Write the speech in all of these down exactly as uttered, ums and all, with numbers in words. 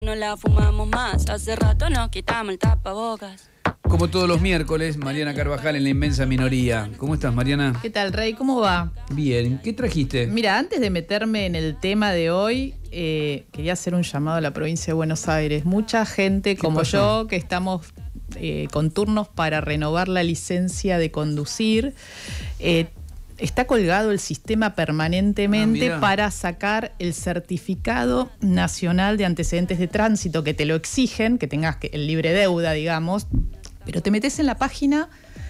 no la fumamos más. Hace rato nos quitamos el tapabocas. Como todos los miércoles, Mariana Carvajal en La Inmensa Minoría. ¿Cómo estás, Mariana? ¿Qué tal, Rey? ¿Cómo va? Bien. ¿Qué trajiste? Mira, antes de meterme en el tema de hoy, eh, quería hacer un llamado a la provincia de Buenos Aires. Mucha gente como yo que estamos eh, con turnos para renovar la licencia de conducir. Eh, Está colgado el sistema permanentemente ah, para sacar el certificado nacional de antecedentes de tránsito, que te lo exigen, que tengas el libre deuda, digamos, pero te metes en la página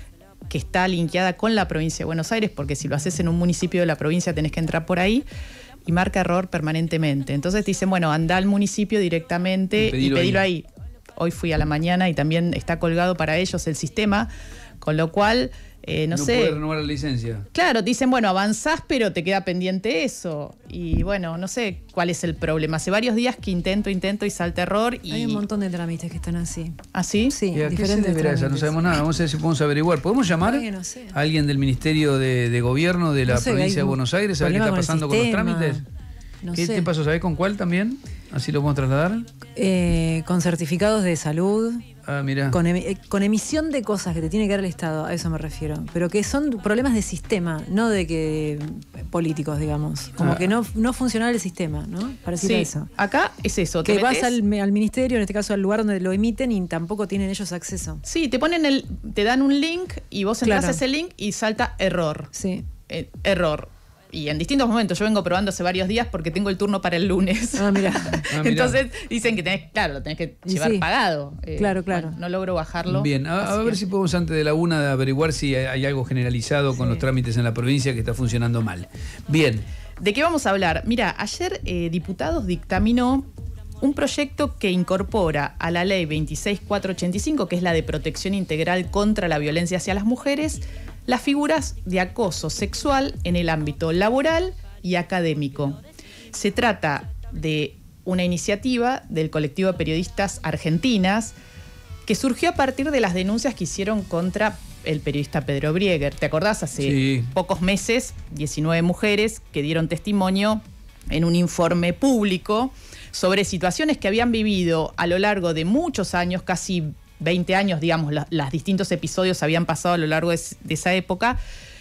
que está linkeada con la provincia de Buenos Aires, porque si lo haces en un municipio de la provincia tenés que entrar por ahí, y marca error permanentemente. Entonces te dicen, bueno, anda al municipio directamente y pedilo, y pedilo ahí. ahí. Hoy fui a la mañana y también está colgado para ellos el sistema, con lo cual... Eh, no, no sé. Puede renovar la licencia. Claro, dicen, bueno, avanzás, pero te queda pendiente eso. Y bueno, no sé cuál es el problema. Hace varios días que intento, intento y salta error. Y... Hay un montón de trámites que están así. ¿Ah, sí? Sí, ¿Y a qué se deberá esa? No sabemos nada. Vamos a ver si podemos averiguar. ¿Podemos llamar no sé. a alguien del Ministerio de, de Gobierno de la no sé, provincia de Buenos Aires a ver qué está pasando con, con los trámites? No ¿Qué, sé. ¿Qué pasó? ¿Sabés con cuál también? Así lo podemos trasladar. Eh, con certificados de salud. Ah, mira. Con, em con emisión de cosas que te tiene que dar el Estado, a eso me refiero. Pero que son problemas de sistema, no de que políticos, digamos. Como ah. que no, no funciona el sistema, ¿no? Pareciera sí, eso. Acá es eso. Que vas al, al ministerio, en este caso al lugar donde lo emiten, y tampoco tienen ellos acceso. Sí, te ponen el, te dan un link y vos entras claro. a ese link y salta error. Sí. Eh, error. Y en distintos momentos, yo vengo probando hace varios días porque tengo el turno para el lunes. Ah, mira. ah, Entonces dicen que tenés, claro, lo tenés que llevar sí. pagado. Eh, claro, claro. Bueno, no logro bajarlo. Bien, a, a ver que... si podemos antes de la una de averiguar si hay algo generalizado sí. con los trámites en la provincia que está funcionando mal. Bien. ¿De qué vamos a hablar? Mira, ayer eh, Diputados dictaminó un proyecto que incorpora a la ley veintiséis mil cuatrocientos ochenta y cinco, que es la de protección integral contra la violencia hacia las mujeres, las figuras de acoso sexual en el ámbito laboral y académico. Se trata de una iniciativa del colectivo de periodistas argentinas que surgió a partir de las denuncias que hicieron contra el periodista Pedro Brieger. ¿Te acordás? Hace sí. pocos meses, diecinueve mujeres que dieron testimonio en un informe público sobre situaciones que habían vivido a lo largo de muchos años, casi veinte años, digamos, los, los distintos episodios habían pasado a lo largo de, de esa época,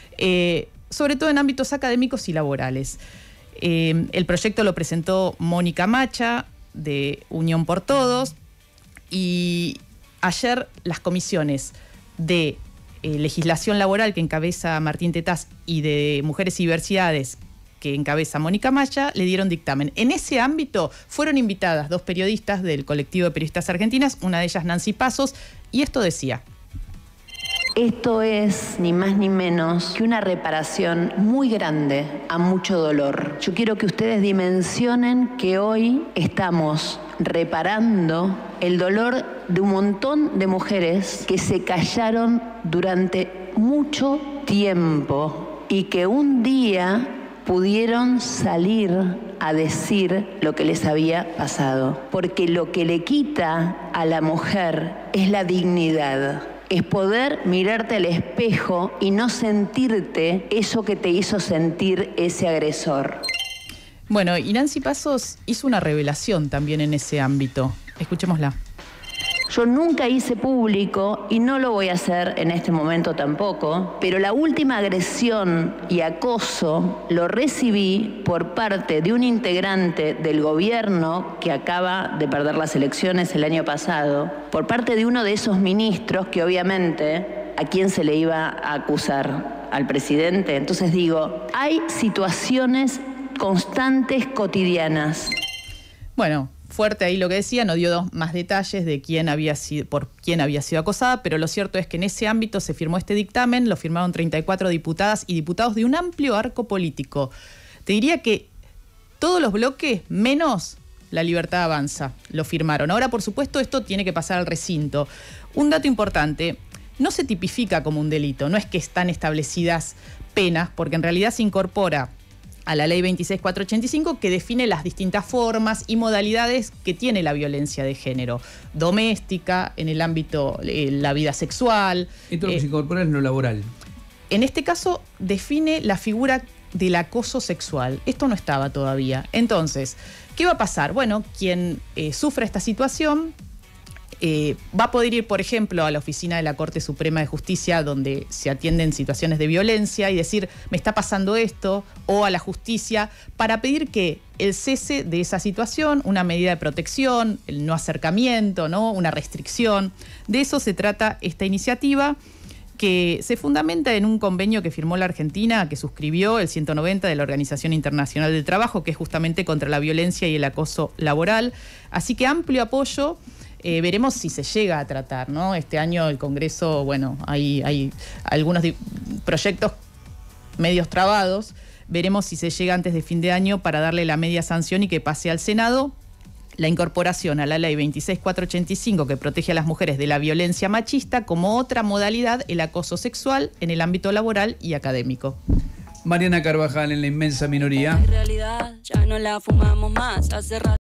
eh, sobre todo en ámbitos académicos y laborales. Eh, el proyecto lo presentó Mónica Macha, de Unión por Todos, y ayer las comisiones de eh, legislación laboral que encabeza Martín Tetaz y de Mujeres y Diversidades que encabeza Mónica Macha, le dieron dictamen. En ese ámbito fueron invitadas dos periodistas del colectivo de periodistas argentinas, una de ellas Nancy Pasos, y esto decía. Esto es ni más ni menos que una reparación muy grande a mucho dolor. Yo quiero que ustedes dimensionen que hoy estamos reparando el dolor de un montón de mujeres que se callaron durante mucho tiempo y que un día pudieron salir a decir lo que les había pasado. Porque lo que le quita a la mujer es la dignidad. Es poder mirarte al espejo y no sentirte eso que te hizo sentir ese agresor. Bueno, y Nancy Pasos hizo una revelación también en ese ámbito. Escuchémosla. Yo nunca hice público y no lo voy a hacer en este momento tampoco, pero la última agresión y acoso lo recibí por parte de un integrante del gobierno que acaba de perder las elecciones el año pasado, por parte de uno de esos ministros que obviamente a quién se le iba a acusar, al presidente. Entonces digo, hay situaciones constantes, cotidianas. Bueno, fuerte ahí lo que decía, no dio más detalles de quién había sido, por quién había sido acosada, pero lo cierto es que en ese ámbito se firmó este dictamen, lo firmaron treinta y cuatro diputadas y diputados de un amplio arco político. Te diría que todos los bloques, menos La Libertad Avanza, lo firmaron. Ahora, por supuesto, esto tiene que pasar al recinto. Un dato importante, no se tipifica como un delito, no es que están establecidas penas, porque en realidad se incorpora a la ley veintiséis mil cuatrocientos ochenta y cinco, que define las distintas formas y modalidades que tiene la violencia de género. Doméstica, en el ámbito de la vida sexual. Esto lo que eh, se incorpora es lo laboral. En este caso, define la figura del acoso sexual. Esto no estaba todavía. Entonces, ¿Qué va a pasar? Bueno, quien eh, sufra esta situación eh, va a poder ir, por ejemplo, a la oficina de la Corte Suprema de Justicia, donde se atienden situaciones de violencia, y decir, me está pasando esto, o a la justicia, para pedir que el cese de esa situación, una medida de protección, el no acercamiento, ¿no? Una restricción. De eso se trata esta iniciativa, que se fundamenta en un convenio que firmó la Argentina, que suscribió el ciento noventa de la Organización Internacional del Trabajo, que es justamente contra la violencia y el acoso laboral. Así que amplio apoyo. Eh, veremos si se llega a tratar, ¿no? Este año el Congreso, bueno, hay, hay algunos proyectos medios trabados. Veremos si se llega antes de fin de año para darle la media sanción y que pase al Senado la incorporación a la ley veintiséis mil cuatrocientos ochenta y cinco, que protege a las mujeres de la violencia machista, como otra modalidad, el acoso sexual en el ámbito laboral y académico. Mariana Carvajal en La Inmensa Minoría. En realidad ya no la fumamos más hace rato.